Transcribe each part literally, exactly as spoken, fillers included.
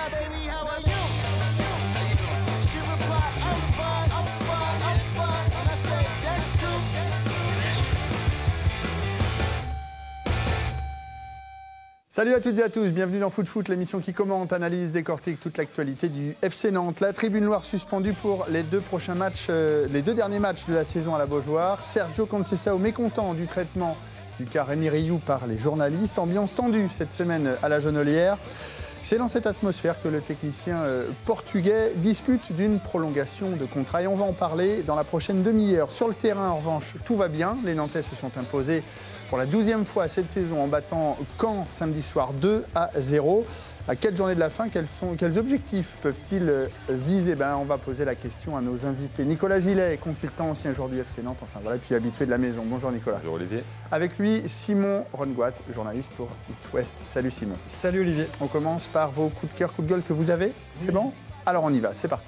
Salut à toutes et à tous, bienvenue dans Foot Foot, l'émission qui commente, analyse, décortique toute l'actualité du F C Nantes. La tribune noire suspendue pour les deux prochains matchs, euh, les deux derniers matchs de la saison à la Beaujoire. Sergio Conceição mécontent du traitement du cas Rémi Rioux par les journalistes. Ambiance tendue cette semaine à la Genolière. C'est dans cette atmosphère que le technicien euh, portugais discute d'une prolongation de contrat. Et on va en parler dans la prochaine demi-heure. Sur le terrain, en revanche, tout va bien. Les Nantais se sont imposés pour la douzième fois cette saison en battant Caen samedi soir deux à zéro. À quatre journées de la fin, quels, sont, quels objectifs peuvent-ils viser? Ben, on va poser la question à nos invités. Nicolas Gillet, consultant, ancien joueur du F C Nantes, enfin voilà, puis habitué de la maison. Bonjour Nicolas. Bonjour Olivier. Avec lui, Simon Rongoat, journaliste pour It West. Salut Simon. Salut Olivier. On commence par vos coups de cœur, coups de gueule que vous avez. C'est bon? Alors on y va, c'est parti.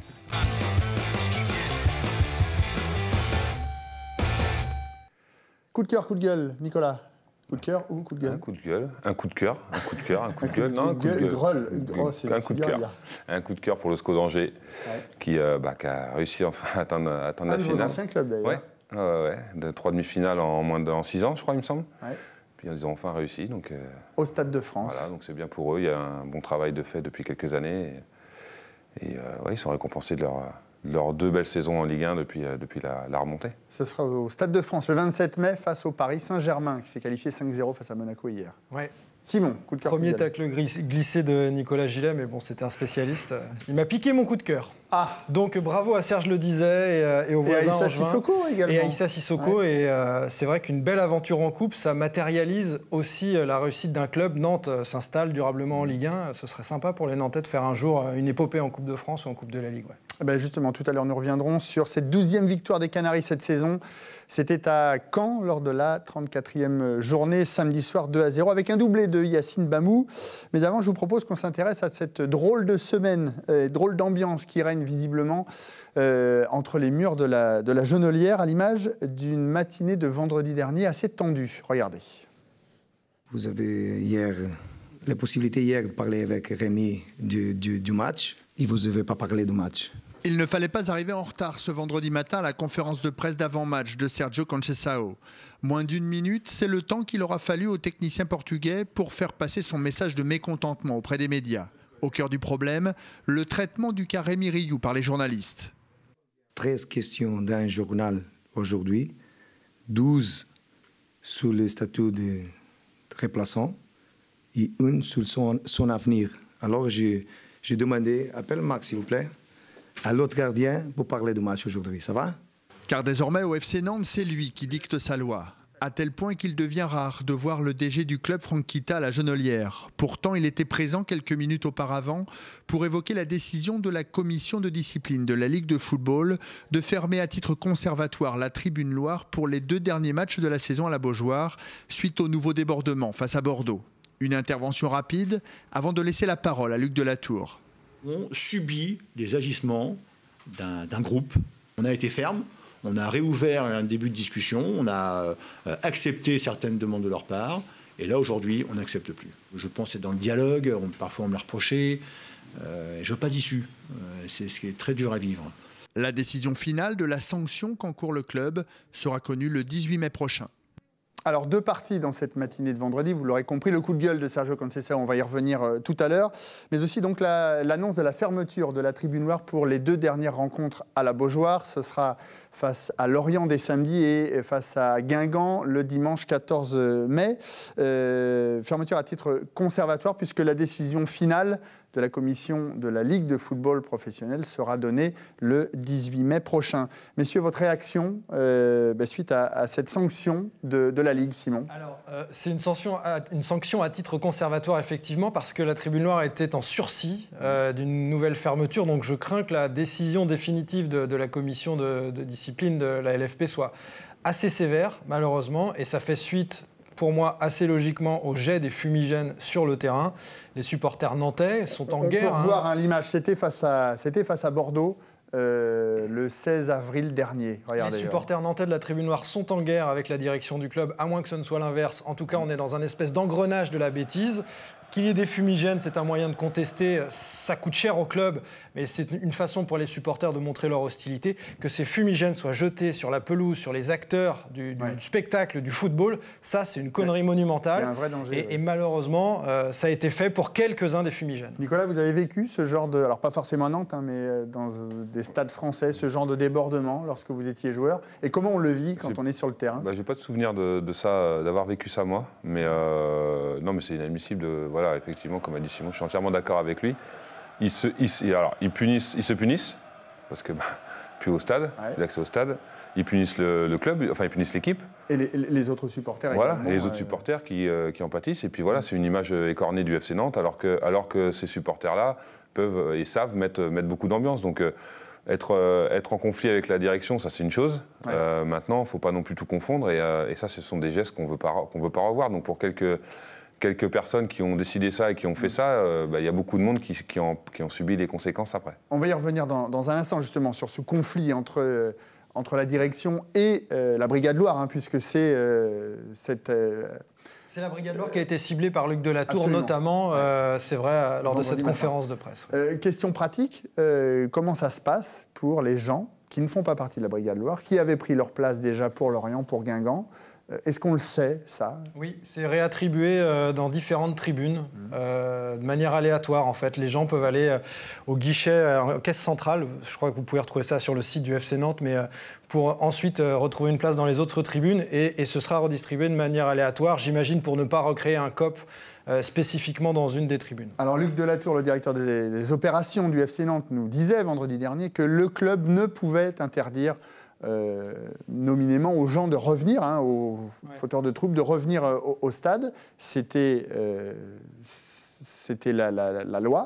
Coup de cœur, coup de gueule, Nicolas. Coup de cœur ou coup de gueule? Un coup de gueule, un coup de cœur, un coup de cœur, un coup de gueule, non, un coup de gueule. Oh, un coup de cœur. Un coup de cœur pour le SCO d'Angers, ouais. qui, euh, bah, qui a réussi enfin à atteindre, à atteindre ah, la finale. Un ancien club d'ailleurs. Ouais, ouais, ouais. De trois demi-finales en moins de en six ans, je crois, il me semble. Ouais. Puis ils ont enfin réussi. Donc, euh, au Stade de France. Voilà, donc c'est bien pour eux. Il y a un bon travail de fait depuis quelques années. Et, et euh, ouais, ils sont récompensés de leur. leurs deux belles saisons en Ligue un depuis, euh, depuis la, la remontée. Ce sera au Stade de France le vingt-sept mai face au Paris Saint-Germain qui s'est qualifié cinq zéro face à Monaco hier. Ouais. Simon, coup de cœur. Premier tacle glissé de Nicolas Gillet, mais bon, c'était un spécialiste. Il m'a piqué mon coup de cœur. Ah. Donc bravo à Serge Le Disait et, et aux voisins. Et à Issa Sissoko également. Et à Issa Sissoko. Ouais. Et euh, c'est vrai qu'une belle aventure en coupe, ça matérialise aussi la réussite d'un club. Nantes s'installe durablement en Ligue un. Ce serait sympa pour les Nantais de faire un jour une épopée en Coupe de France ou en Coupe de la Ligue. Ouais. Ben justement, tout à l'heure, nous reviendrons sur cette douzième victoire des Canaries cette saison. C'était à Caen, lors de la trente-quatrième journée, samedi soir, deux à zéro, avec un doublé de Yacine Bamou. Mais d'avant, je vous propose qu'on s'intéresse à cette drôle de semaine, euh, drôle d'ambiance qui règne visiblement euh, entre les murs de la, de la Genolière, à l'image d'une matinée de vendredi dernier assez tendue. Regardez. Vous avez hier la possibilité hier de parler avec Rémi du, du, du match, et vous n'avez pas parlé du match. Il ne fallait pas arriver en retard ce vendredi matin à la conférence de presse d'avant-match de Sergio Conceição. Moins d'une minute, c'est le temps qu'il aura fallu au technicien portugais pour faire passer son message de mécontentement auprès des médias. Au cœur du problème, le traitement du cas Rémi Rioux par les journalistes. treize questions d'un journal aujourd'hui, douze sur le statut de remplaçant et une sur son, son avenir. Alors j'ai, j'ai demandé, appelle Max s'il vous plaît, à l'autre gardien pour parler du match aujourd'hui. Ça va? Car désormais au F C Nantes, c'est lui qui dicte sa loi. À tel point qu'il devient rare de voir le D G du club Franck Kita à la Genolière. Pourtant, il était présent quelques minutes auparavant pour évoquer la décision de la commission de discipline de la Ligue de football de fermer à titre conservatoire la Tribune Loire pour les deux derniers matchs de la saison à la Beaujoire, suite au nouveau débordement face à Bordeaux. Une intervention rapide avant de laisser la parole à Luc Delatour. On subit des agissements d'un, d'un groupe. On a été ferme, on a réouvert un début de discussion, on a euh, accepté certaines demandes de leur part, et là aujourd'hui on n'accepte plus. Je pense que c'est dans le dialogue, on, parfois on me l'a reproché, euh, je veux pas d'issue, euh, c'est ce qui est très dur à vivre. La décision finale de la sanction qu'encourt le club sera connue le dix-huit mai prochain. Alors, deux parties dans cette matinée de vendredi, vous l'aurez compris, le coup de gueule de Sergio Conceição, on va y revenir euh, tout à l'heure, mais aussi donc la, l'annonce de la fermeture de la Tribune Noire pour les deux dernières rencontres à la Beaujoire. Ce sera face à Lorient dès samedi et face à Guingamp le dimanche quatorze mai. Euh, fermeture à titre conservatoire puisque la décision finale de la commission de la Ligue de football professionnel sera donnée le dix-huit mai prochain. Messieurs, votre réaction euh, bah, suite à, à cette sanction de, de la Ligue, Simon? Alors, euh, c'est une sanction, à, une sanction à titre conservatoire, effectivement, parce que la Tribune Noire était en sursis euh, d'une nouvelle fermeture. Donc, je crains que la décision définitive de, de la commission de, de discipline de la L F P soit assez sévère, malheureusement, et ça fait suite, pour moi, assez logiquement, au jet des fumigènes sur le terrain. Les supporters nantais sont en on guerre. On peut revoir hein. hein, l'image, c'était face, à, c'était face à Bordeaux. euh, le seize avril dernier. Regardez, les supporters nantais de la Tribune Noire sont en guerre avec la direction du club, à moins que ce ne soit l'inverse. En tout cas, on est dans un espèce d'engrenage de la bêtise. Qu'il y ait des fumigènes, c'est un moyen de contester. Ça coûte cher au club, mais c'est une façon pour les supporters de montrer leur hostilité. Que ces fumigènes soient jetés sur la pelouse, sur les acteurs du, du, ouais. du spectacle, du football, ça, c'est une connerie ouais. monumentale. Il y a un vrai danger. Et, ouais. et malheureusement, euh, ça a été fait pour quelques-uns des fumigènes. Nicolas, vous avez vécu ce genre de... Alors, pas forcément à Nantes, hein, mais dans des stades français, ce genre de débordement lorsque vous étiez joueur. Et comment on le vit quand on est sur le terrain? bah, J'ai pas de souvenir de, de ça, d'avoir vécu ça, moi. Mais euh, non, mais c'est inadmissible de... Voilà. Voilà, effectivement, comme a dit Simon, je suis entièrement d'accord avec lui. Ils se, ils, alors, ils punissent, ils se punissent, parce que bah, plus au stade, ouais. l'accès au stade. Ils punissent le, le club, enfin ils punissent l'équipe. Et les, les autres supporters. Voilà, et les autres euh... supporters qui, euh, qui en pâtissent. Et puis voilà, ouais. c'est une image écornée du F C Nantes, alors que, alors que ces supporters-là peuvent et savent mettre, mettre beaucoup d'ambiance. Donc euh, être, euh, être en conflit avec la direction, ça c'est une chose. Ouais. Euh, maintenant, il ne faut pas non plus tout confondre. Et, euh, et ça, ce sont des gestes qu'on ne veut pas, qu'on veut pas revoir. Donc pour quelques... quelques personnes qui ont décidé ça et qui ont fait ça, euh, bah, y a beaucoup de monde qui, qui, ont, qui ont subi les conséquences après. On va y revenir dans, dans un instant justement sur ce conflit entre, euh, entre la direction et euh, la Brigade Loire, hein, puisque c'est euh, cette... Euh, c'est la Brigade Loire qui a été ciblée par Luc Delatour, Absolument. notamment, euh, c'est vrai, lors de cette conférence de presse. Ouais. Euh, question pratique, euh, comment ça se passe pour les gens qui ne font pas partie de la Brigade Loire, qui avaient pris leur place déjà pour Lorient, pour Guingamp? Est-ce qu'on le sait, ça? Oui, c'est réattribué euh, dans différentes tribunes, mmh. euh, de manière aléatoire, en fait. Les gens peuvent aller euh, au guichet, euh, caisse centrale, je crois que vous pouvez retrouver ça sur le site du F C Nantes, mais euh, pour ensuite euh, retrouver une place dans les autres tribunes, et, et ce sera redistribué de manière aléatoire, j'imagine, pour ne pas recréer un C O P euh, spécifiquement dans une des tribunes. Alors, Luc Delatour, le directeur des, des opérations du F C Nantes, nous disait vendredi dernier que le club ne pouvait interdire Euh, nominément aux gens de revenir, hein, aux ouais. fauteurs de troubles, de revenir euh, au, au stade. C'était, euh, c'était la, la, la loi.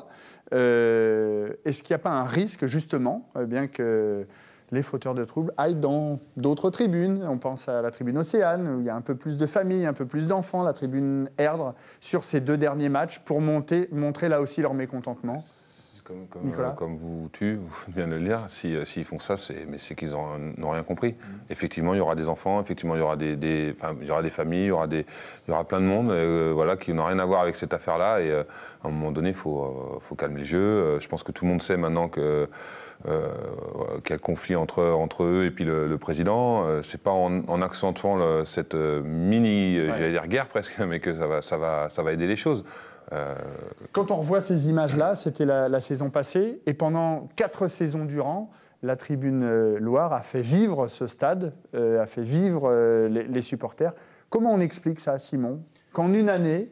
Euh, est-ce qu'il n'y a pas un risque, justement, eh bien que les fauteurs de troubles aillent dans d'autres tribunes? On pense à la tribune Océane, où il y a un peu plus de familles, un peu plus d'enfants, la tribune Erdre, sur ces deux derniers matchs, pour monter, montrer là aussi leur mécontentement. Comme, comme, euh, comme vous tu, vous venez de le dire, s'ils si, si font ça, c'est, mais c'est qu'ils n'ont rien compris. Mmh. Effectivement, il y aura des enfants, effectivement, il y aura des, des, il y aura des familles, il y aura, des, il y aura plein de monde euh, voilà, qui n'ont rien à voir avec cette affaire-là. Et euh, à un moment donné, il faut, euh, faut calmer le jeu. Euh, je pense que tout le monde sait maintenant que, euh, qu'il y a le conflit entre, entre eux et puis le, le président. Euh, c'est pas en, en accentuant le, cette mini, ouais. j'allais dire guerre presque, mais que ça va, ça va, ça va aider les choses. Euh... Quand on revoit ces images-là, c'était la, la saison passée, et pendant quatre saisons durant, la Tribune euh, Loire a fait vivre ce stade, euh, a fait vivre euh, les, les supporters. Comment on explique ça, Simon, qu'en une année,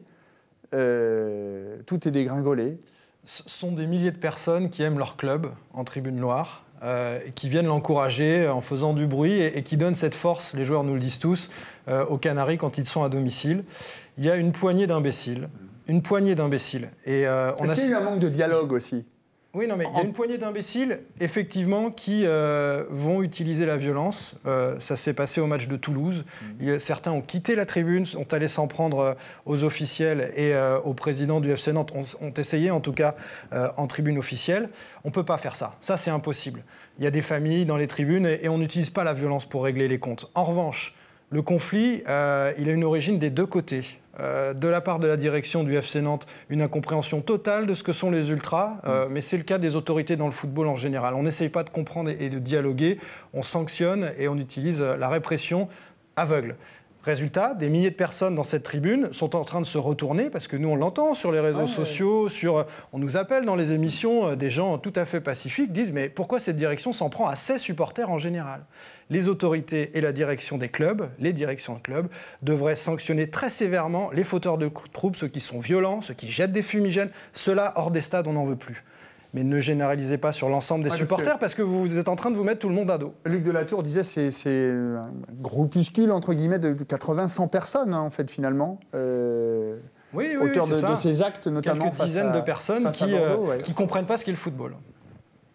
euh, tout est dégringolé? Ce sont des milliers de personnes qui aiment leur club en Tribune Loire, euh, et qui viennent l'encourager en faisant du bruit, et, et qui donnent cette force, les joueurs nous le disent tous, euh, aux Canaries quand ils sont à domicile. Il y a une poignée d'imbéciles. Une poignée d'imbéciles. Et euh, on Est-ce a... qu'il y a eu un manque de dialogue aussi? Oui, non, mais il y a une poignée d'imbéciles, effectivement, qui euh, vont utiliser la violence. Euh, ça s'est passé au match de Toulouse. Mmh. Certains ont quitté la tribune, sont allés s'en prendre aux officiels et euh, au président du F C Nantes, ont, ont essayé, en tout cas, euh, en tribune officielle. On ne peut pas faire ça. Ça, c'est impossible. Il y a des familles dans les tribunes et, et on n'utilise pas la violence pour régler les comptes. En revanche, le conflit, euh, il a une origine des deux côtés. Euh, de la part de la direction du F C Nantes, une incompréhension totale de ce que sont les ultras, euh, mmh. mais c'est le cas des autorités dans le football en général. On n'essaye pas de comprendre et de dialoguer, on sanctionne et on utilise la répression aveugle. Résultat, des milliers de personnes dans cette tribune sont en train de se retourner, parce que nous, on l'entend sur les réseaux ah, sociaux, ouais. sur, on nous appelle dans les émissions, des gens tout à fait pacifiques disent « mais pourquoi cette direction s'en prend à ses supporters en général ?» Les autorités et la direction des clubs, les directions de clubs, devraient sanctionner très sévèrement les fauteurs de troubles, ceux qui sont violents, ceux qui jettent des fumigènes. Ceux-là, hors des stades, on n'en veut plus. Mais ne généralisez pas sur l'ensemble des ouais, supporters, parce que... parce que vous êtes en train de vous mettre tout le monde à dos. Luc Delatour disait que c'est, c'est un groupuscule, entre guillemets, de quatre-vingts à cent personnes, hein, en fait, finalement. Euh... Oui, oui, auteur oui, de, c'est ça. de ces actes, notamment. Quelques dizaines à, de personnes qui ne euh, ouais. comprennent pas ce qu'est le football.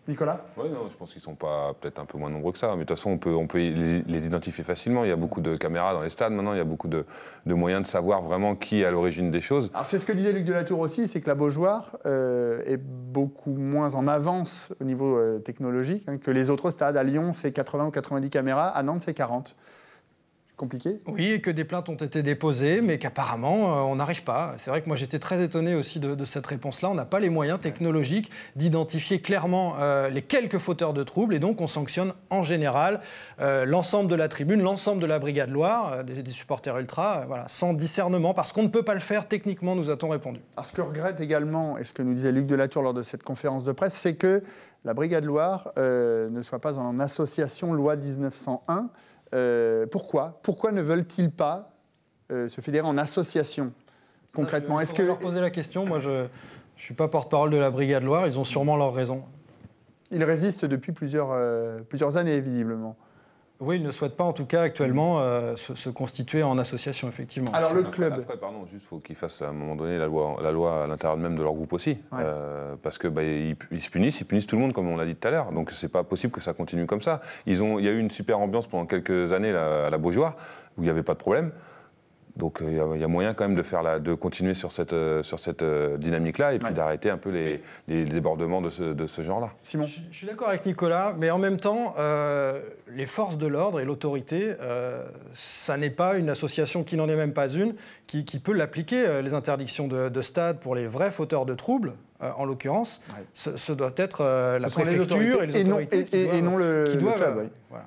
Nicolas ? Oui, non, je pense qu'ils ne sont pas peut-être un peu moins nombreux que ça. Mais de toute façon, on peut, on peut les, les identifier facilement. Il y a beaucoup de caméras dans les stades maintenant. Il y a beaucoup de, de moyens de savoir vraiment qui est à l'origine des choses. Alors c'est ce que disait Luc Delatour aussi, c'est que la Beaujoire euh, est beaucoup moins en avance au niveau euh, technologique hein, que les autres stades. À Lyon, c'est quatre-vingts ou quatre-vingt-dix caméras. À Nantes, c'est quarante. Compliqué. Oui, et que des plaintes ont été déposées, mais qu'apparemment, euh, on n'arrive pas. C'est vrai que moi, j'étais très étonné aussi de, de cette réponse-là. On n'a pas les moyens technologiques d'identifier clairement euh, les quelques fauteurs de troubles, et donc on sanctionne en général euh, l'ensemble de la tribune, l'ensemble de la Brigade Loire, euh, des, des supporters ultras, euh, voilà, sans discernement, parce qu'on ne peut pas le faire techniquement, nous a-t-on répondu. Alors, ce que regrette également, et ce que nous disait Luc Delatour lors de cette conférence de presse, c'est que la Brigade Loire euh, ne soit pas en association loi dix-neuf cent un. Euh, pourquoi Pourquoi ne veulent-ils pas euh, se fédérer en association, concrètement? Ça, je, Est-ce que leur poser la question. Moi, je ne suis pas porte-parole de la Brigade Loire. Ils ont sûrement leurs raisons. Ils résistent depuis plusieurs, euh, plusieurs années, visiblement. Oui, ils ne souhaitent pas, en tout cas, actuellement, euh, se, se constituer en association, effectivement. Alors, le après, club... Après, pardon, juste, il faut qu'ils fassent, à un moment donné, la loi, la loi à l'intérieur même de leur groupe aussi. Ouais. Euh, parce que bah, ils, ils se punissent, ils punissent tout le monde, comme on l'a dit tout à l'heure. Donc, c'est pas possible que ça continue comme ça. Ils ont, il y a eu une super ambiance pendant quelques années là, à la Beaujoire, où il n'y avait pas de problème. Donc il euh, y, y a moyen quand même de, faire la, de continuer sur cette, euh, sur cette euh, dynamique-là et puis ouais. d'arrêter un peu les, les débordements de ce, de ce genre-là. Simon ? Je, je suis d'accord avec Nicolas, mais en même temps, euh, les forces de l'ordre et l'autorité, euh, ça n'est pas une association qui n'en est même pas une, qui, qui peut l'appliquer, euh, les interdictions de, de stade pour les vrais fauteurs de troubles. Euh, en l'occurrence, ouais. ce, ce doit être euh, la préfecture les et les autorités et non, et, et, qui doivent, et non le, qui doivent, le club. Euh, oui. voilà.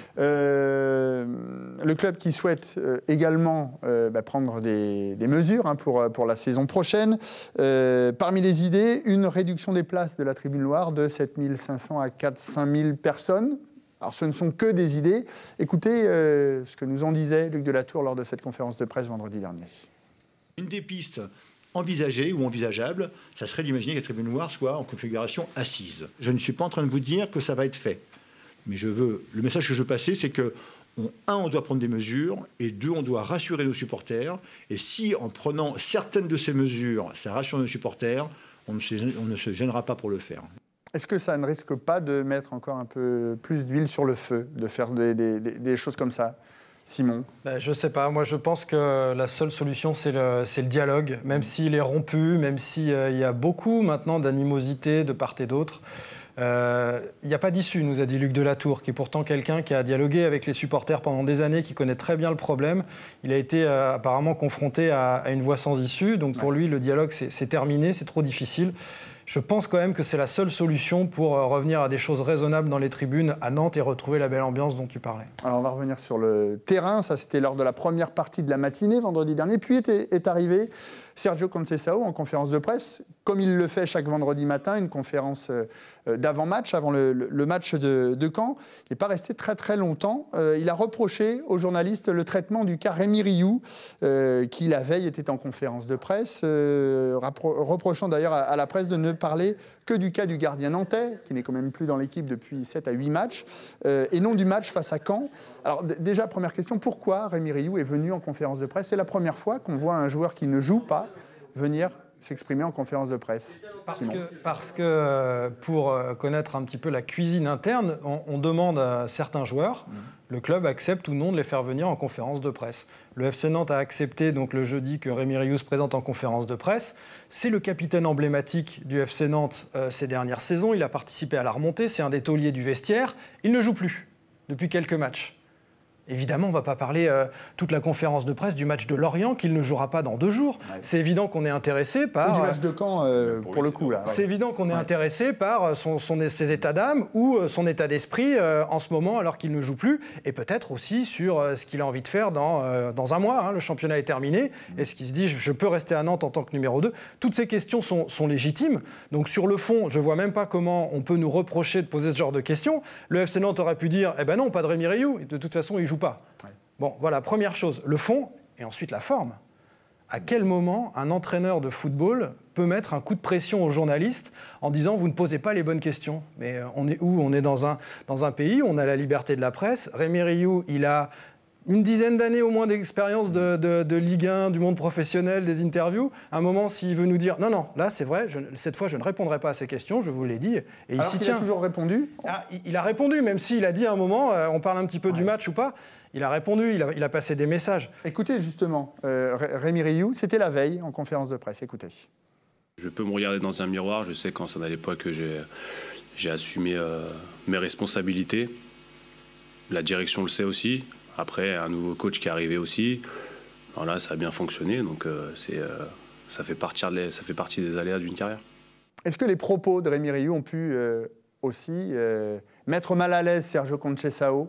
Euh, le club qui souhaite euh, également euh, bah, prendre des, des mesures hein, pour, pour la saison prochaine. Euh, parmi les idées, une réduction des places de la Tribune Loire de sept mille cinq cents à cinq mille personnes. Alors ce ne sont que des idées. Écoutez euh, ce que nous en disait Luc Delatour lors de cette conférence de presse vendredi dernier. Une des pistes envisagées ou envisageables, ça serait d'imaginer que la Tribune Loire soit en configuration assise. Je ne suis pas en train de vous dire que ça va être fait. Mais je veux, le message que je veux passer, c'est que, on, un, on doit prendre des mesures, et deux, on doit rassurer nos supporters. Et si, en prenant certaines de ces mesures, ça rassure nos supporters, on ne se, on ne se gênera pas pour le faire. Est-ce que ça ne risque pas de mettre encore un peu plus d'huile sur le feu, de faire des, des, des choses comme ça ? Simon ? Ben, je ne sais pas. Moi, je pense que la seule solution, c'est le, c'est le dialogue. Même s'il est rompu, même s'il euh, y a beaucoup maintenant d'animosité de part et d'autre. Il euh, n'y a pas d'issue, nous a dit Luc Delatour, qui est pourtant quelqu'un qui a dialogué avec les supporters pendant des années, qui connaît très bien le problème. Il a été euh, apparemment confronté à, à une voie sans issue. Donc pour lui, le dialogue, c'est, c'est terminé, c'est trop difficile. Je pense quand même que c'est la seule solution pour euh, revenir à des choses raisonnables dans les tribunes à Nantes et retrouver la belle ambiance dont tu parlais. Alors on va revenir sur le terrain. Ça, c'était lors de la première partie de la matinée, vendredi dernier. Puis est, est arrivé Sergio Conceição en conférence de presse, comme il le fait chaque vendredi matin, une conférence euh, d'avant-match, avant le, le, le match de, de Caen. Il n'est pas resté très très longtemps. Euh, il a reproché aux journalistes le traitement du cas Rémi Rioux, euh, qui la veille était en conférence de presse, euh, reprochant d'ailleurs à, à la presse de ne parler que du cas du gardien nantais, qui n'est quand même plus dans l'équipe depuis sept à huit matchs, euh, et non du match face à Caen. Alors d- déjà, première question, pourquoi Rémi Rioux est venu en conférence de presse ? C'est la première fois qu'on voit un joueur qui ne joue pas venir s'exprimer en conférence de presse. Parce Simon. que, parce que pour connaître un petit peu la cuisine interne, on, on demande à certains joueurs, mmh. le club accepte ou non de les faire venir en conférence de presse. Le F C Nantes a accepté donc le jeudi que Rémi Rioux se présente en conférence de presse. C'est le capitaine emblématique du F C Nantes euh, ces dernières saisons. Il a participé à la remontée, c'est un des tauliers du vestiaire. Il ne joue plus depuis quelques matchs. Évidemment, on ne va pas parler euh, toute la conférence de presse du match de Lorient, qu'il ne jouera pas dans deux jours. Ouais. C'est évident qu'on est intéressé par... Ou du match de Caen, euh, pour, pour le coup. Là. C'est ouais. évident qu'on est ouais. intéressé par son, son, ses états d'âme ou son état d'esprit euh, en ce moment, alors qu'il ne joue plus. Et peut-être aussi sur euh, ce qu'il a envie de faire dans, euh, dans un mois. Hein, le championnat est terminé. Mmh. Est-ce qu'il se dit, je peux rester à Nantes en tant que numéro deux ? Toutes ces questions sont, sont légitimes. Donc sur le fond, je ne vois même pas comment on peut nous reprocher de poser ce genre de questions. Le F C Nantes aurait pu dire, eh ben non, pas de Rémi Rioux. De toute façon, il ne joue pas. Ouais. Bon, voilà, première chose, le fond et ensuite la forme. À quel moment un entraîneur de football peut mettre un coup de pression aux journalistes en disant « vous ne posez pas les bonnes questions ». Mais on est où ? On est dans un, dans un pays où on a la liberté de la presse. Rémi Rioux, il a une dizaine d'années au moins d'expérience de, de, de Ligue un, du monde professionnel, des interviews. À un moment, s'il veut nous dire « Non, non, là, c'est vrai, je, cette fois, je ne répondrai pas à ces questions, je vous l'ai dit. » Et il s'y tient. Il a toujours répondu ah, il, il a répondu, même s'il a dit à un moment, euh, on parle un petit peu ouais. du match ou pas, il a répondu, il a, il a passé des messages. Écoutez, justement, euh, Rémi Rioux, c'était la veille en conférence de presse, écoutez. Je peux me regarder dans un miroir, je sais quand ça n'allait pas que j'ai, j'ai assumé euh, mes responsabilités. La direction le sait aussi. Après, un nouveau coach qui est arrivé aussi. Alors là, ça a bien fonctionné, donc euh, c'est, euh, ça, fait partie des, ça fait partie des aléas d'une carrière. Est-ce que les propos de Rémi Rioux ont pu euh, aussi euh, mettre mal à l'aise Sergio Conceição,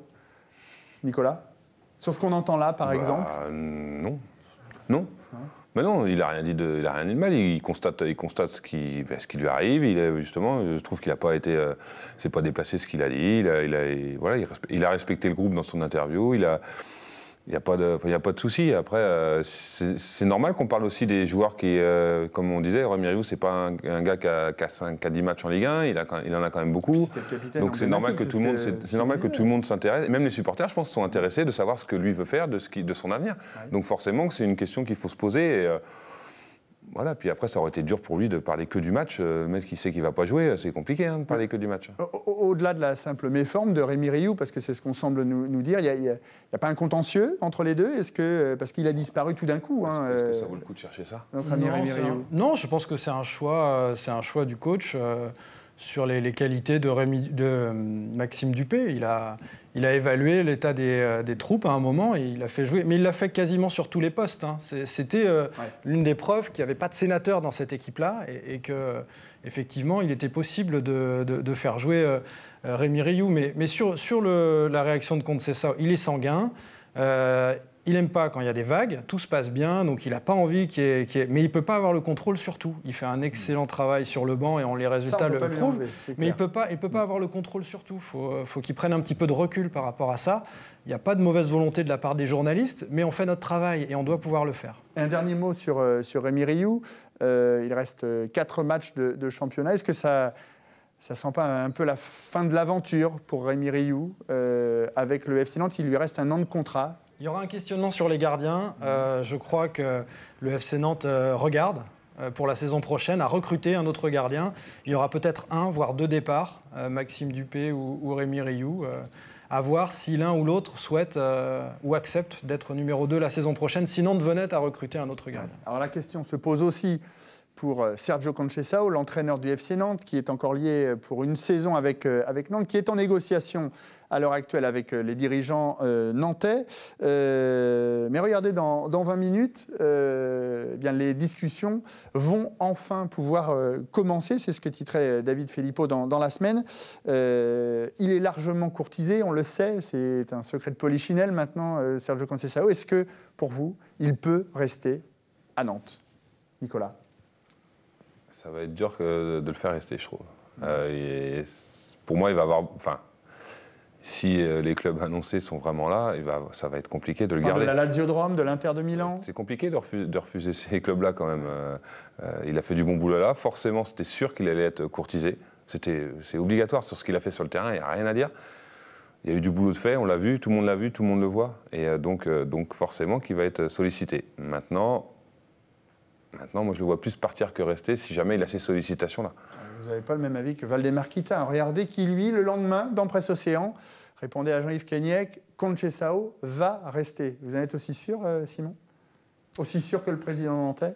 Nicolas? Sur ce qu'on entend là, par bah, exemple Non. Non. Hein? Mais non, il n'a rien dit de, il a rien dit de mal. Il constate, il constate ce qui, ce qui lui arrive. Il est, justement, je trouve qu'il n'a pas été, euh, c'est pas déplacé ce qu'il a dit. Il a, il a, il, voilà, il, il a respecté le groupe dans son interview. Il a, il n'y a pas de, il y a pas de souci. Après, euh, c'est, c'est normal qu'on parle aussi des joueurs qui, euh, comme on disait, Rémi Rioux, c'est pas un, un gars qui a, qui, a cinq, qui a dix matchs en Ligue un. Il, a, il en a quand même beaucoup. Donc c'est normal que tout le monde, c'est, c'est normal que tout le monde s'intéresse. Et même les supporters, je pense, sont intéressés de savoir ce que lui veut faire, de ce qui, de son avenir. Ouais. Donc forcément, c'est une question qu'il faut se poser. Et, euh, Voilà, puis après, ça aurait été dur pour lui de parler que du match. Le mec qui sait qu'il ne va pas jouer, c'est compliqué hein, de parler que du match. Au-delà de la simple méforme de Rémi Rioux, parce que c'est ce qu'on semble nous, nous dire, il n'y a, a, a pas un contentieux entre les deux? Est-ce que, parce qu'il a disparu tout d'un coup. Est-ce, hein, est-ce que ça vaut le coup de chercher ça? Notre ami non, Rémi Rioux. Un... Non, je pense que c'est un choix, c'est un choix du coach euh, sur les, les qualités de, Rémi, de euh, Maxime Dupé. Il a... Il a évalué l'état des, euh, des troupes à un moment et il a fait jouer. Mais il l'a fait quasiment sur tous les postes. Hein. C'est, c'était euh, ouais. l'une des preuves qu'il n'y avait pas de sénateur dans cette équipe-là et, et qu'effectivement, il était possible de, de, de faire jouer euh, Rémi Rioux. Mais, mais sur, sur le, la réaction de Conceição, il est sanguin. Euh, il n'aime pas quand il y a des vagues. Tout se passe bien, donc il n'a pas envie qu'il y ait, qu'il y ait... Mais il ne peut pas avoir le contrôle sur tout. Il fait un excellent travail sur le banc et on, les résultats le prouvent. Mais il ne peut pas, il peut pas avoir le contrôle sur tout. Il faut, faut qu'il prenne un petit peu de recul par rapport à ça. Il n'y a pas de mauvaise volonté de la part des journalistes, mais on fait notre travail et on doit pouvoir le faire. Un dernier mot sur, euh, sur Rémi Rioux. Euh, il reste quatre matchs de, de championnat. Est-ce que ça... Ça sent pas un peu la fin de l'aventure pour Rémi Rioux euh, avec le F C Nantes? Il lui reste un an de contrat. Il y aura un questionnement sur les gardiens. Euh, je crois que le F C Nantes euh, regarde euh, pour la saison prochaine à recruter un autre gardien. Il y aura peut-être un, voire deux départs, euh, Maxime Dupé ou, ou Rémi Rioux. Euh, à voir si l'un ou l'autre souhaite euh, ou accepte d'être numéro deux la saison prochaine, si Nantes venait à recruter un autre gardien. Alors la question se pose aussi pour Sergio Conceição, l'entraîneur du F C Nantes, qui est encore lié pour une saison avec, avec Nantes, qui est en négociation à l'heure actuelle avec les dirigeants euh, nantais. Euh, mais regardez, dans, dans vingt minutes, euh, bien, les discussions vont enfin pouvoir euh, commencer. C'est ce que titrait David Filippo dans, dans la semaine. Euh, il est largement courtisé, on le sait, c'est un secret de polichinelle maintenant, euh, Sergio Conceição. Est-ce que, pour vous, il peut rester à Nantes? Nicolas? Ça va être dur que de le faire rester, je trouve. Euh, et pour moi, il va avoir... Enfin, si les clubs annoncés sont vraiment là, il va, ça va être compliqué de le garder. De la Lazio de Rome, de l'Inter de Milan. C'est compliqué de refuser, de refuser ces clubs-là quand même. Euh, il a fait du bon boulot là. Forcément, c'était sûr qu'il allait être courtisé. C'était, c'est obligatoire sur ce qu'il a fait sur le terrain. Il n'y a rien à dire. Il y a eu du boulot de fait, on l'a vu, tout le monde l'a vu, tout le monde le voit. Et donc, donc forcément qu'il va être sollicité. Maintenant... Maintenant, moi, je le vois plus partir que rester si jamais il a ces sollicitations-là. Vous n'avez pas le même avis que Valdemar Kita. Regardez qui, lui, le lendemain, dans Presse Océan, répondait à Jean-Yves Kenyek, Conceição va rester. Vous en êtes aussi sûr, euh, Simon? Aussi sûr que le président nantais?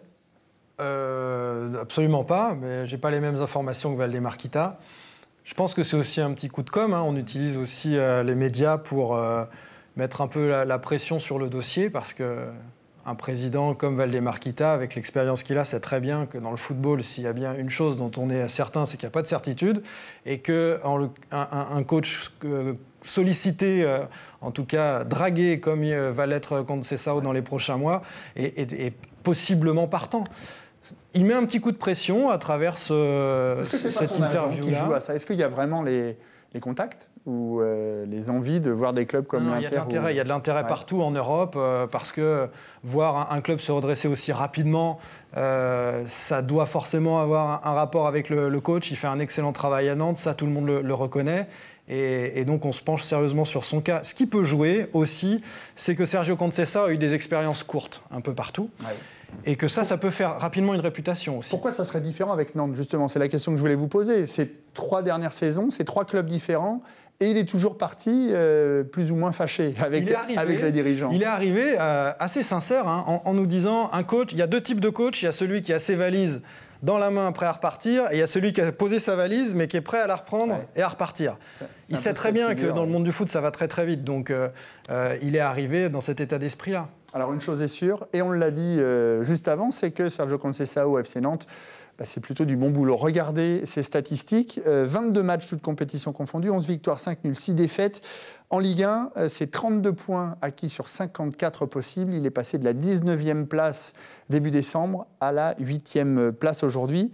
euh, Absolument pas, mais je n'ai pas les mêmes informations que Valdemar Kita. Je pense que c'est aussi un petit coup de com'. Hein. On utilise aussi euh, les médias pour euh, mettre un peu la, la pression sur le dossier, parce que... Un président comme Valdemar Kita, avec l'expérience qu'il a, sait très bien que dans le football, s'il y a bien une chose dont on est certain, c'est qu'il n'y a pas de certitude, et qu'un un coach sollicité, euh, en tout cas dragué comme euh, va l'être Conceição dans les prochains mois, est, est, est possiblement partant. Il met un petit coup de pression à travers ce, Est-ce que c'est cette pas son agent interview-là. qui joue à ça? Est-ce qu'il y a vraiment les... les contacts ou euh, les envies de voir des clubs comme l'Inter? Il y a de l'intérêt, ou... il y a de l'intérêt ouais. partout en Europe euh, parce que voir un, un club se redresser aussi rapidement, euh, ça doit forcément avoir un, un rapport avec le, le coach. Il fait un excellent travail à Nantes, ça tout le monde le, le reconnaît. Et, et donc, on se penche sérieusement sur son cas. Ce qui peut jouer aussi, c'est que Sergio Conceição a eu des expériences courtes un peu partout. Ouais. Et que ça, ça peut faire rapidement une réputation aussi. Pourquoi ça serait différent avec Nantes, justement? C'est la question que je voulais vous poser. Ces trois dernières saisons, ces trois clubs différents, et il est toujours parti euh, plus ou moins fâché avec, arrivé, avec les dirigeants. Il est arrivé euh, assez sincère, hein, en, en nous disant, un coach, il y a deux types de coach. Il y a celui qui a ses valises dans la main, prêt à repartir, et il y a celui qui a posé sa valise, mais qui est prêt à la reprendre ouais. et à repartir. C'est, c'est il sait très bien figure, que dans ouais. le monde du foot, ça va très très vite. Donc, euh, euh, il est arrivé dans cet état d'esprit-là. Alors, une chose est sûre, et on l'a dit euh, juste avant, c'est que Sergio Conceição, F C Nantes, bah, c'est plutôt du bon boulot. Regardez ses statistiques. Euh, vingt-deux matchs, toutes compétitions confondues, onze victoires, cinq nuls, six défaites. En Ligue un, euh, c'est trente-deux points acquis sur cinquante-quatre possibles. Il est passé de la dix-neuvième place début décembre à la huitième place aujourd'hui.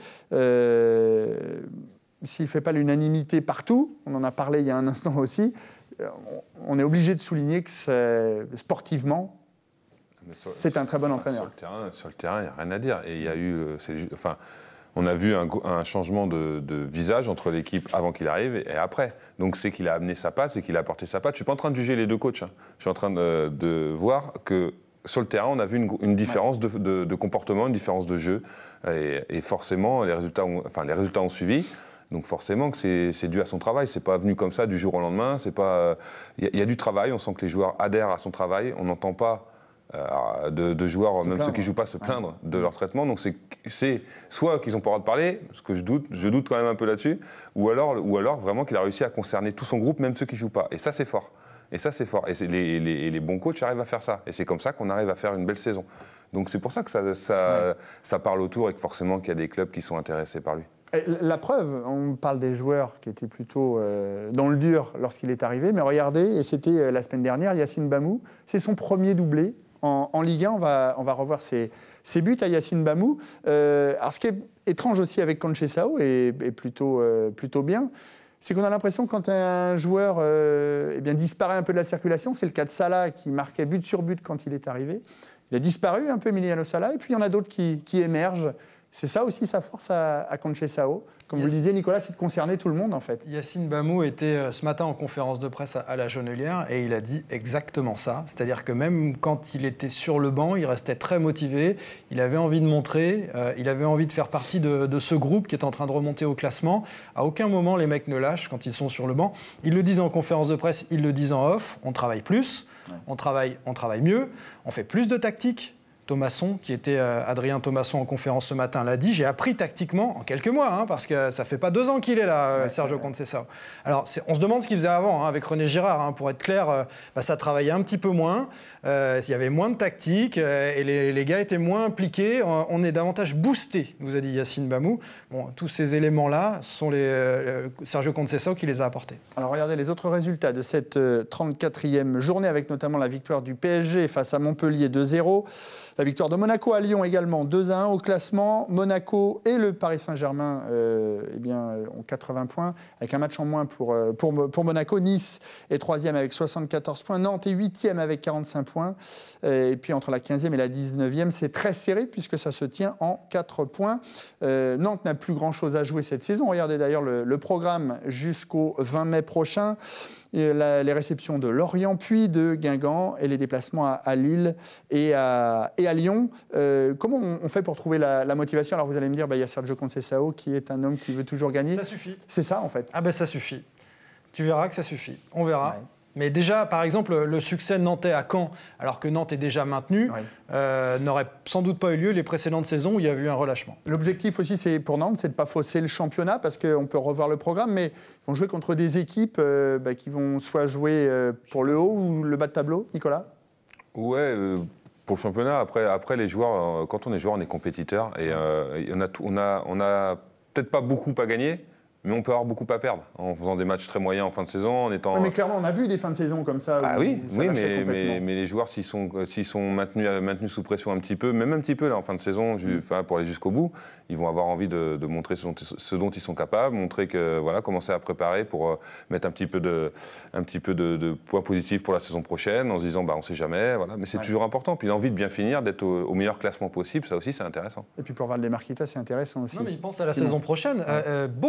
Euh, s'il ne fait pas l'unanimité partout, on en a parlé il y a un instant aussi, euh, on est obligé de souligner que c'est, sportivement, sur, c'est un très bon entraîneur. Sur le terrain, sur le terrain, il n'y a rien à dire. Et il y a eu, c'est, enfin, on a vu un, un changement de, de visage entre l'équipe avant qu'il arrive et après. Donc c'est qu'il a amené sa patte, c'est qu'il a apporté sa patte. Je ne suis pas en train de juger les deux coachs. Hein. Je suis en train de, de voir que sur le terrain, on a vu une, une différence de, de, de comportement, une différence de jeu. Et, et forcément, les résultats ont, enfin, les résultats ont suivi. Donc forcément que c'est, c'est dû à son travail. C'est pas venu comme ça du jour au lendemain. C'est pas. Il y, y a du travail. On sent que les joueurs adhèrent à son travail. On n'entend pas euh, de, de joueurs, se même plaindre. Ceux qui jouent pas, se plaindre ouais. de leur traitement. Donc c'est, c'est soit qu'ils n'ont pas le droit de parler, ce que je doute, je doute quand même un peu là-dessus, ou alors, ou alors vraiment qu'il a réussi à concerner tout son groupe, même ceux qui jouent pas. Et ça c'est fort. Et ça c'est fort. Et c'est les, les, les bons coachs arrivent à faire ça. Et c'est comme ça qu'on arrive à faire une belle saison. Donc c'est pour ça que ça, ça, ouais. ça parle autour et que forcément qu'il y a des clubs qui sont intéressés par lui. La preuve, on parle des joueurs qui étaient plutôt euh, dans le dur lorsqu'il est arrivé, mais regardez, et c'était euh, la semaine dernière, Yacine Bamou, c'est son premier doublé en, en Ligue un. On va, on va revoir ses, ses buts à Yacine Bamou. Euh, alors ce qui est étrange aussi avec Conceição, et, et plutôt, euh, plutôt bien, c'est qu'on a l'impression que quand un joueur euh, eh bien, disparaît un peu de la circulation, c'est le cas de Salah qui marquait but sur but quand il est arrivé. Il a disparu un peu, Emiliano Salah, et puis il y en a d'autres qui, qui émergent. C'est ça aussi sa force à, à Conceição. Comme Yac... vous le disiez, Nicolas, c'est de concerner tout le monde, en fait. Yacine Bamou était euh, ce matin en conférence de presse à, à la Jonelière et il a dit exactement ça. C'est-à-dire que même quand il était sur le banc, il restait très motivé. Il avait envie de montrer, euh, il avait envie de faire partie de, de ce groupe qui est en train de remonter au classement. À aucun moment, les mecs ne lâchent quand ils sont sur le banc. Ils le disent en conférence de presse, ils le disent en off. On travaille plus, ouais. on, travaille, on travaille mieux, on fait plus de tactique. Thomasson, qui était euh, Adrien Thomasson en conférence ce matin, l'a dit. J'ai appris tactiquement en quelques mois, hein, parce que ça fait pas deux ans qu'il est là, euh, ouais, Sergio ouais. Conceição. Alors, c'est, on se demande ce qu'il faisait avant, hein, avec René Girard. Hein, pour être clair, euh, bah, ça travaillait un petit peu moins. Euh, il y avait moins de tactique euh, et les, les gars étaient moins impliqués. On, on est davantage boosté, nous a dit Yacine Bamou. Bon, tous ces éléments-là sont les euh, Sergio Conceição qui les a apportés. Alors, regardez les autres résultats de cette euh, trente-quatrième journée, avec notamment la victoire du P S G face à Montpellier deux zéro. La victoire de Monaco à Lyon également, deux à un au classement. Monaco et le Paris Saint-Germain euh, eh bien, ont quatre-vingts points, avec un match en moins pour, pour, pour Monaco. Nice est troisième avec soixante-quatorze points. Nantes est huitième avec quarante-cinq points. Et puis entre la quinzième et la dix-neuvième, c'est très serré puisque ça se tient en quatre points. Euh, Nantes n'a plus grand-chose à jouer cette saison. Regardez d'ailleurs le, le programme jusqu'au vingt mai prochain. Et la, les réceptions de Lorient, puis de Guingamp, et les déplacements à, à Lille et à, et à Lyon. Euh, comment on, on fait pour trouver la, la motivation? Alors vous allez me dire, bah, y a Sergio Conceição qui est un homme qui veut toujours gagner. Ça suffit. C'est ça en fait. Ah ben ça suffit. Tu verras que ça suffit. On verra. Ouais. Mais déjà, par exemple, le succès nantais à Caen, alors que Nantes est déjà maintenu, ouais. euh, n'aurait sans doute pas eu lieu les précédentes saisons où il y a eu un relâchement. L'objectif aussi, c'est pour Nantes, c'est de ne pas fausser le championnat, parce qu'on peut revoir le programme, mais ils vont jouer contre des équipes euh, bah, qui vont soit jouer euh, pour le haut ou le bas de tableau. Nicolas? Ouais, euh, pour le championnat, après, après les joueurs, euh, quand on est joueur, on est compétiteur, et euh, on a, tout, on a, on a peut-être pas beaucoup à gagner, mais on peut avoir beaucoup à perdre en faisant des matchs très moyens en fin de saison, en étant... Oui, mais clairement, on a vu des fins de saison comme ça. Ah oui, oui mais, mais, mais les joueurs, s'ils sont, s'ils sont maintenus, maintenus sous pression un petit peu, même un petit peu là, en fin de saison, mm. enfin, pour aller jusqu'au bout, ils vont avoir envie de, de montrer ce dont, ce dont ils sont capables, montrer que, voilà, commencer à préparer pour euh, mettre un petit peu, de, un petit peu de, de poids positif pour la saison prochaine, en se disant, bah, on ne sait jamais, voilà. Mais c'est ouais. toujours important. Puis l'envie de bien finir, d'être au, au meilleur classement possible, ça aussi, c'est intéressant. Et puis pour Valdemar Kita, c'est intéressant aussi. Non, mais ils pensent à la Sinon. saison prochaine. Ouais. Euh, beaucoup de joueurs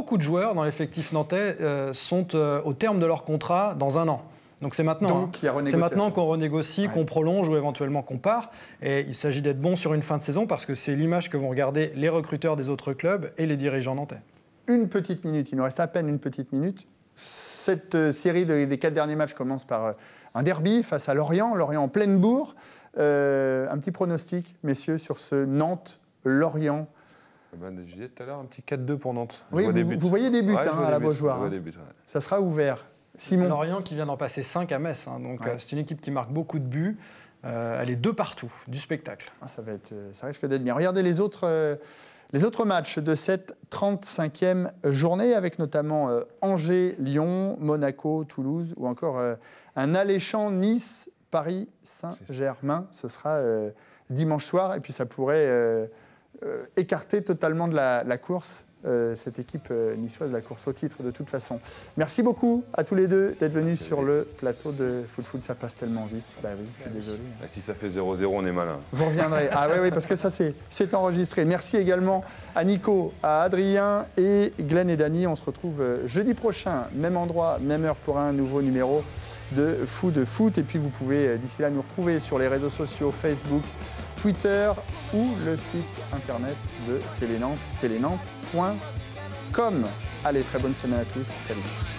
joueurs dans l'effectif nantais euh, sont euh, au terme de leur contrat dans un an. Donc c'est maintenant, hein. C'est maintenant qu'on renégocie, ouais. qu'on prolonge ou éventuellement qu'on part. Et il s'agit d'être bon sur une fin de saison parce que c'est l'image que vont regarder les recruteurs des autres clubs et les dirigeants nantais. Une petite minute, il nous reste à peine une petite minute. Cette euh, série de, des quatre derniers matchs commence par euh, un derby face à Lorient, Lorient en pleine bourre. Euh, un petit pronostic, messieurs, sur ce Nantes-Lorient. Ben, je disais tout à l'heure, un petit quatre deux pour Nantes. Oui, vous, vous voyez des buts ouais, hein, à la Beaujoire. Hein. Buts, ouais. Ça sera ouvert. Simon. Lorient qui vient d'en passer cinq à Metz. Hein, donc ouais. euh, c'est une équipe qui marque beaucoup de buts. Euh, elle est deux partout, du spectacle. Ah, ça, va être, ça risque d'être bien. Regardez les autres, euh, les autres matchs de cette trente-cinquième journée, avec notamment euh, Angers, Lyon, Monaco, Toulouse, ou encore euh, un alléchant Nice, Paris, Saint-Germain. Ce sera euh, dimanche soir, et puis ça pourrait euh, euh, écarter totalement de la, la course. Euh, cette équipe euh, niçoise de la course au titre de toute façon. Merci beaucoup à tous les deux d'être venus sur le plateau de Foot Foot. Ça passe tellement vite. Bah oui, je suis désolé. Bah, si ça fait zéro zéro, on est malin. Vous reviendrez. Ah oui, oui, parce que ça c'est, c'est enregistré. Merci également à Nico, à Adrien et Glenn et Dany. On se retrouve jeudi prochain, même endroit, même heure pour un nouveau numéro de Fou de Foot. Et puis vous pouvez d'ici là nous retrouver sur les réseaux sociaux Facebook, Twitter ou le site internet de Télénantes, télénantes point com. Allez, très bonne semaine à tous. Salut.